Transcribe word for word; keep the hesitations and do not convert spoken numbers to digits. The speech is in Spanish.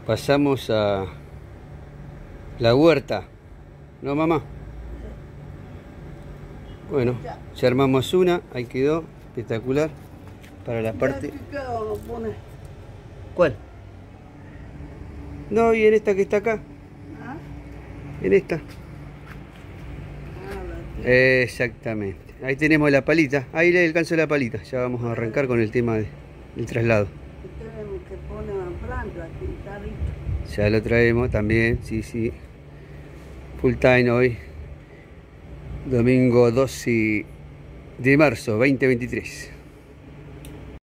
pasamos a la huerta, ¿no, mamá? Bueno, ya armamos una, ahí quedó, espectacular, para la parte... ¿Cuál? No, y en esta que está acá. ¿Ah? En esta. Ah, exactamente. Ahí tenemos la palita, ahí le alcanzó la palita, ya vamos a arrancar con el tema de, del traslado. Ya lo traemos también, sí, sí. Full time hoy. Domingo doce de marzo, veinte veintitrés.